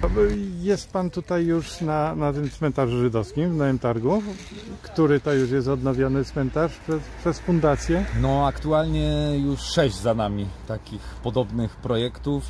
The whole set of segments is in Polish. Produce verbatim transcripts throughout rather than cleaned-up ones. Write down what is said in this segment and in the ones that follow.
Jest Pan tutaj już na, na tym cmentarzu żydowskim w Nowym Targu, który to już jest odnowiony cmentarz przez, przez fundację? No aktualnie już sześć za nami takich podobnych projektów.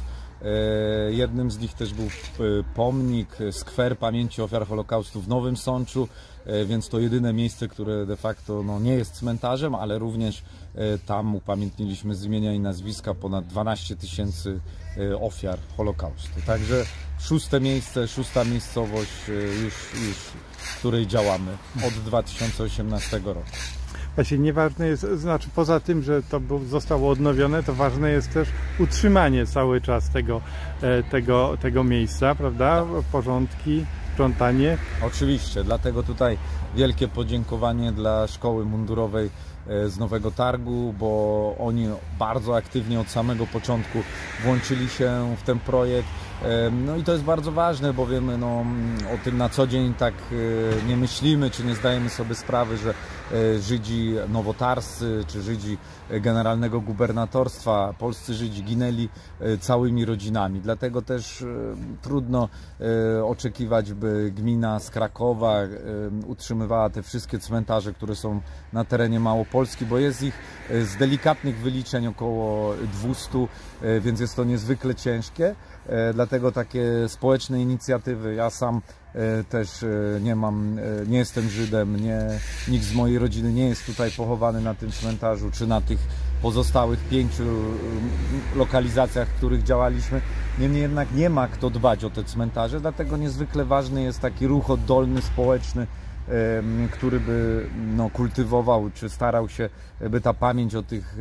Jednym z nich też był pomnik, skwer pamięci ofiar Holokaustu w Nowym Sączu, więc to jedyne miejsce, które de facto no, nie jest cmentarzem, ale również tam upamiętniliśmy z imienia i nazwiska ponad dwanaście tysięcy ofiar Holokaustu. Także szóste miejsce, szósta miejscowość już, już w której działamy od dwa tysiące osiemnastego roku. Właśnie nieważne jest, znaczy poza tym, że to zostało odnowione, to ważne jest też utrzymanie cały czas tego, tego, tego miejsca, prawda? Porządki, sprzątanie. Oczywiście, dlatego tutaj wielkie podziękowanie dla Szkoły Mundurowej z Nowego Targu, bo oni bardzo aktywnie od samego początku włączyli się w ten projekt. No i to jest bardzo ważne, bo wiemy, no, o tym na co dzień tak nie myślimy, czy nie zdajemy sobie sprawy, że Żydzi nowotarscy, czy Żydzi generalnego gubernatorstwa, polscy Żydzi ginęli całymi rodzinami. Dlatego też trudno oczekiwać, by gmina z Krakowa utrzymywała te wszystkie cmentarze, które są na terenie Małopolski, bo jest ich z delikatnych wyliczeń około dwustu, więc jest to niezwykle ciężkie. Dlatego takie społeczne inicjatywy, ja sam też nie mam, nie jestem Żydem, nie, nikt z mojej rodziny nie jest tutaj pochowany na tym cmentarzu, czy na tych pozostałych pięciu lokalizacjach, w których działaliśmy. Niemniej jednak nie ma kto dbać o te cmentarze, dlatego niezwykle ważny jest taki ruch oddolny, społeczny, który by no, kultywował, czy starał się, by ta pamięć o tych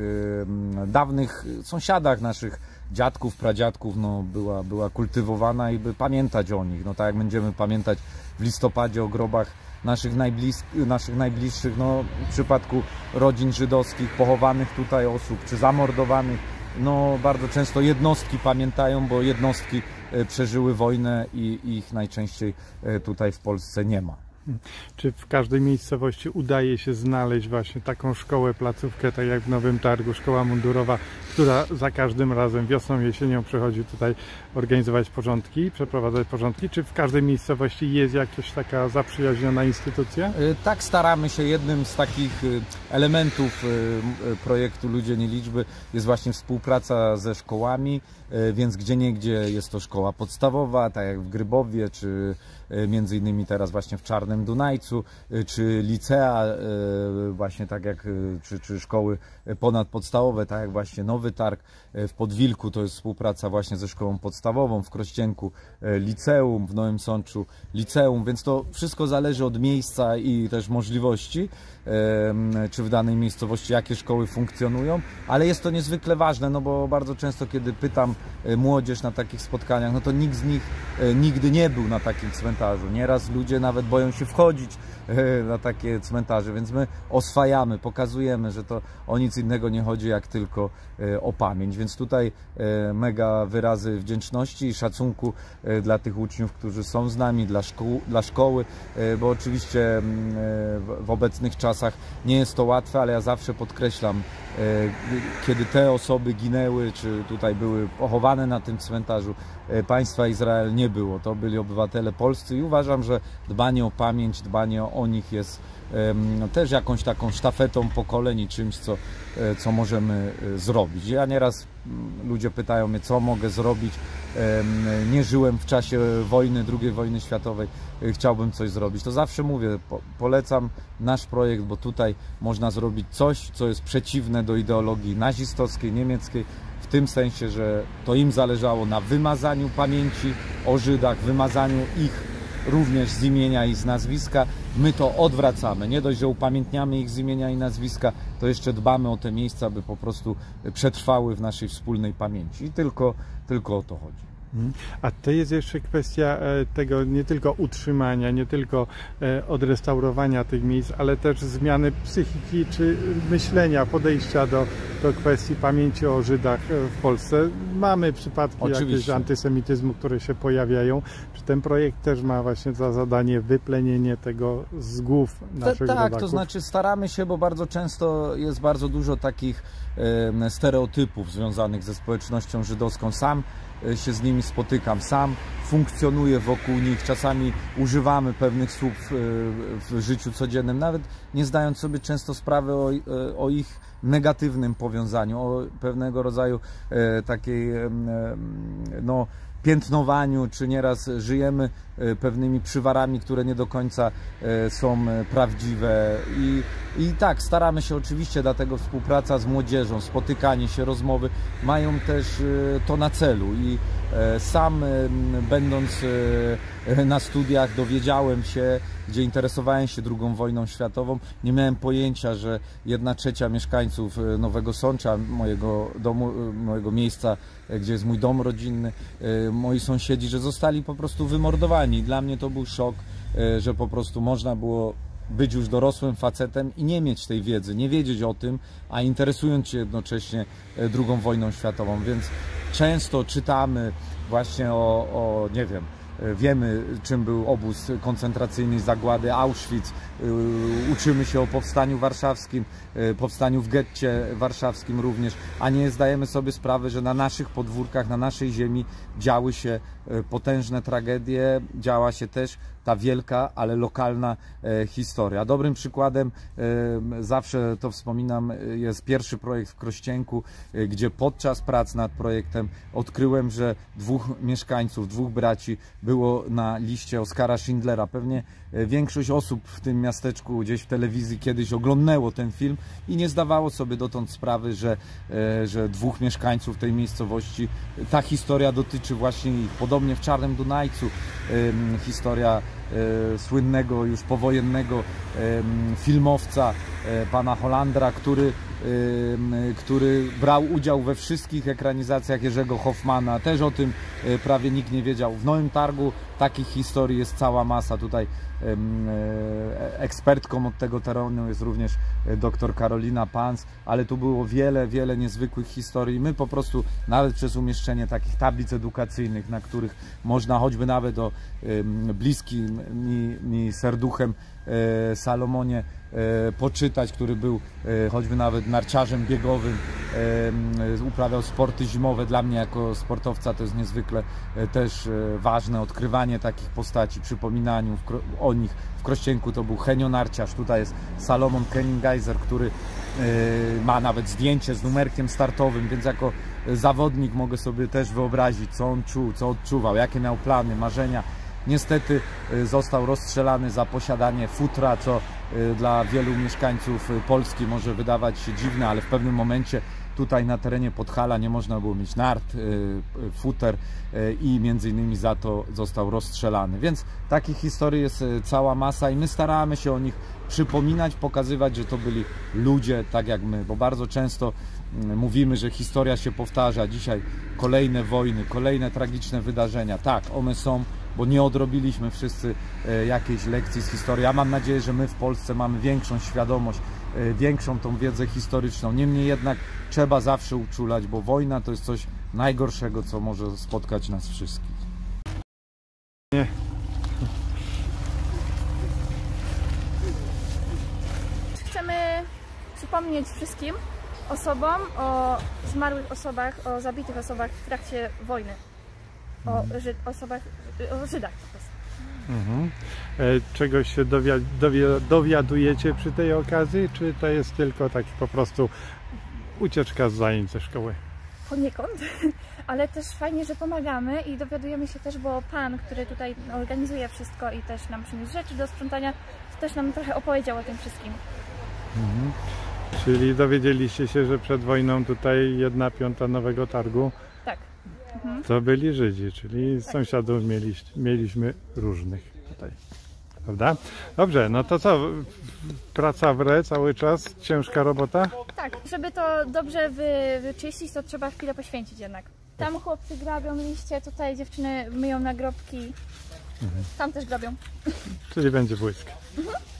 dawnych sąsiadach naszych, dziadków, pradziadków, no, była, była kultywowana i by pamiętać o nich. No, tak jak będziemy pamiętać w listopadzie o grobach naszych, najblis naszych najbliższych, no, w przypadku rodzin żydowskich, pochowanych tutaj osób, czy zamordowanych, no, bardzo często jednostki pamiętają, bo jednostki przeżyły wojnę i ich najczęściej tutaj w Polsce nie ma. Czy w każdej miejscowości udaje się znaleźć właśnie taką szkołę, placówkę, tak jak w Nowym Targu, szkoła mundurowa, która za każdym razem wiosną, jesienią przychodzi tutaj organizować porządki, przeprowadzać porządki? Czy w każdej miejscowości jest jakaś taka zaprzyjaźniona instytucja? Tak, staramy się. Jednym z takich elementów projektu Ludzie nie liczby jest właśnie współpraca ze szkołami, więc gdzieniegdzie jest to szkoła podstawowa, tak jak w Grybowie, czy między innymi teraz właśnie w Czarnym Dunajcu, czy licea, właśnie tak jak, czy, czy szkoły ponadpodstawowe, tak jak właśnie Nowy Targ, w Podwilku to jest współpraca właśnie ze szkołą podstawową, w Krościenku liceum, w Nowym Sączu liceum, więc to wszystko zależy od miejsca i też możliwości, czy w danej miejscowości jakie szkoły funkcjonują, ale jest to niezwykle ważne, no bo bardzo często kiedy pytam młodzież na takich spotkaniach, no to nikt z nich nigdy nie był na takim cmentarzu. Nieraz ludzie nawet boją się wchodzić na takie cmentarze, więc my oswajamy, pokazujemy, że to o nic innego nie chodzi jak tylko o pamięć, więc tutaj mega wyrazy wdzięczności i szacunku dla tych uczniów, którzy są z nami, dla, szkół, dla szkoły, bo oczywiście w obecnych czasach nie jest to łatwe, ale ja zawsze podkreślam, kiedy te osoby ginęły, czy tutaj były pochowane na tym cmentarzu, państwa Izrael nie było. To byli obywatele polscy i uważam, że dbanie o pamięć, dbanie o nich jest też jakąś taką sztafetą pokoleń i czymś, co, co możemy zrobić. Ja nieraz ludzie pytają mnie, co mogę zrobić. Nie żyłem w czasie wojny, drugiej wojny światowej, chciałbym coś zrobić. To zawsze mówię, po, polecam nasz projekt, bo tutaj można zrobić coś, co jest przeciwne do ideologii nazistowskiej, niemieckiej, w tym sensie, że to im zależało na wymazaniu pamięci o Żydach, wymazaniu ich również z imienia i z nazwiska. My to odwracamy. Nie dość, że upamiętniamy ich z imienia i nazwiska, to jeszcze dbamy o te miejsca, by po prostu przetrwały w naszej wspólnej pamięci. I tylko, tylko o to chodzi. A to jest jeszcze kwestia tego nie tylko utrzymania, nie tylko odrestaurowania tych miejsc, ale też zmiany psychiki czy myślenia, podejścia do, do kwestii pamięci o Żydach w Polsce. Mamy przypadki jakiegoś antysemityzmu, które się pojawiają. Czy ten projekt też ma właśnie za zadanie wyplenienie tego z głów naszych Tak, rodaków? to znaczy staramy się, bo bardzo często jest bardzo dużo takich stereotypów związanych ze społecznością żydowską. Sam się z nimi spotykam, sam funkcjonuję wokół nich, czasami używamy pewnych słów w życiu codziennym, nawet nie zdając sobie często sprawy o, o ich negatywnym powiązaniu, o pewnego rodzaju takiej no, piętnowaniu, czy nieraz żyjemy pewnymi przywarami, które nie do końca są prawdziwe. I, i tak, staramy się oczywiście, dlatego współpraca z młodzieżą, spotykanie się, rozmowy mają też to na celu. I sam, będąc na studiach, dowiedziałem się, gdzie interesowałem się drugą wojną światową, nie miałem pojęcia, że jedna trzecia mieszkańców Nowego Sącza, mojego domu, mojego miejsca, gdzie jest mój dom rodzinny, moi sąsiedzi, że zostali po prostu wymordowani. Dla mnie to był szok, że po prostu można było być już dorosłym facetem i nie mieć tej wiedzy, nie wiedzieć o tym, a interesując się jednocześnie drugą wojną światową. Więc często czytamy właśnie o, o nie wiem, wiemy, czym był obóz koncentracyjny, zagłady Auschwitz, uczymy się o powstaniu warszawskim, powstaniu w getcie warszawskim również, a nie zdajemy sobie sprawy, że na naszych podwórkach, na naszej ziemi działy się potężne tragedie, działa się też ta wielka, ale lokalna historia. Dobrym przykładem, zawsze to wspominam, jest pierwszy projekt w Krościenku, gdzie podczas prac nad projektem odkryłem, że dwóch mieszkańców, dwóch braci było na liście Oskara Schindlera. Pewnie większość osób w tym miasteczku gdzieś w telewizji kiedyś oglądnęło ten film i nie zdawało sobie dotąd sprawy, że, że dwóch mieszkańców tej miejscowości, ta historia dotyczy właśnie ich. Podobnie w Czarnym Dunajcu historia słynnego już powojennego filmowca pana Holandra, który, który brał udział we wszystkich ekranizacjach Jerzego Hoffmana. Też o tym prawie nikt nie wiedział. W Nowym Targu takich historii jest cała masa. Tutaj ekspertką od tego terenu jest również dr Karolina Pans, ale tu było wiele, wiele niezwykłych historii. My po prostu nawet przez umieszczenie takich tablic edukacyjnych, na których można choćby nawet o bliskim mi, mi serduchem Salomonie poczytać, który był choćby nawet narciarzem biegowym, uprawiał sporty zimowe. Dla mnie jako sportowca to jest niezwykle też ważne odkrywanie takich postaci, przypominaniu o nich. W Krościenku to był Henio narciarz, tutaj jest Salomon Kenningheiser, który ma nawet zdjęcie z numerkiem startowym, więc jako zawodnik mogę sobie też wyobrazić, co on czuł, co odczuwał, jakie miał plany, marzenia. Niestety został rozstrzelany za posiadanie futra, co dla wielu mieszkańców Polski może wydawać się dziwne, ale w pewnym momencie tutaj na terenie Podhala nie można było mieć nart, futer i między innymi za to został rozstrzelany. Więc takich historii jest cała masa i my staramy się o nich przypominać, pokazywać, że to byli ludzie tak jak my, bo bardzo często mówimy, że historia się powtarza. Dzisiaj kolejne wojny, kolejne tragiczne wydarzenia. Tak, one są, bo nie odrobiliśmy wszyscy jakiejś lekcji z historii. Ja mam nadzieję, że my w Polsce mamy większą świadomość, większą tą wiedzę historyczną. Niemniej jednak trzeba zawsze uczulać, bo wojna to jest coś najgorszego, co może spotkać nas wszystkich. Nie. Chcemy przypomnieć wszystkim osobom o zmarłych osobach, o zabitych osobach w trakcie wojny. O Żyd osobach, o Żydach po prostu. Mhm. Czegoś się dowia dowia dowiadujecie przy tej okazji, czy to jest tylko taki po prostu ucieczka z zajęć ze szkoły? Poniekąd, ale też fajnie, że pomagamy i dowiadujemy się też, bo pan, który tutaj organizuje wszystko i też nam przyniósł rzeczy do sprzątania, też nam trochę opowiedział o tym wszystkim. Mhm. Czyli dowiedzieliście się, że przed wojną tutaj jedna piąta Nowego Targu tak. Mhm. to byli Żydzi, czyli tak. Sąsiadów mieliś, mieliśmy różnych tutaj, prawda? Dobrze, no to co, praca w re cały czas, ciężka robota? Tak, żeby to dobrze wy, wyczyścić, to trzeba chwilę poświęcić jednak. Tam chłopcy grabią liście, tutaj dziewczyny myją nagrobki, mhm. Tam też grabią. Czyli będzie błysk. Mhm.